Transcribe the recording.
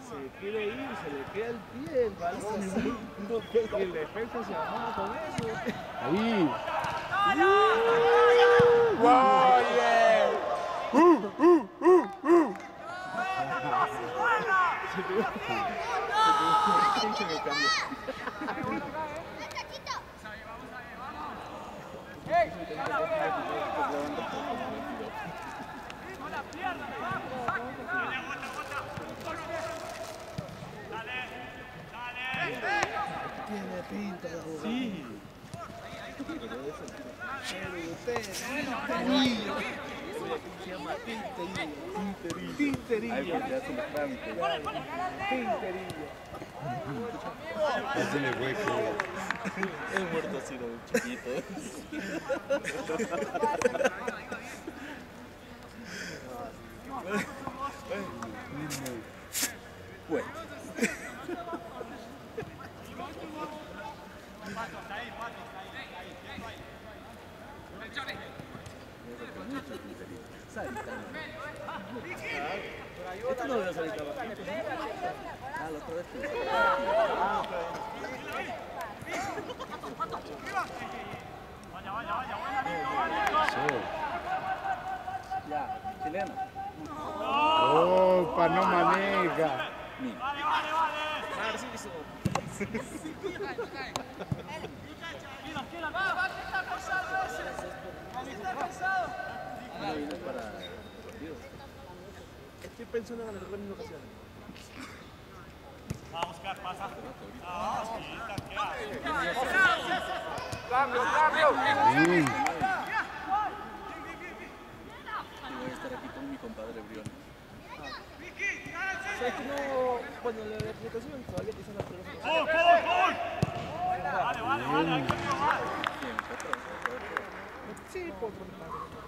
Se quiere ir, se le queda el pie, el balón. Y el defensa se amarra con eso. Ahí. ¡Wow! ¡Yeah! Tiene pinta de jugar. Sí. Pero usted, Tinterillo. Se llama Tinterillo. Tinterillo. Ahí porque hace los trámites. Tinterillo. Así le fue que... Es muerto así, ¿no? Chiquito. Bueno. Esto no debe salir trabajo. Ah, la otra vez. Ya, chileno. ¡Oh, pa' no maneja! Estoy pensando en recuperar en ocasiones. Va a buscar, pasa. ¡Cambio! Y voy a estar aquí con mi compadre Brión. ¿Sabes que no? Bueno, la aplicación todavía te sale la pelota. Vale, hay que probar. Sí, por otro lado.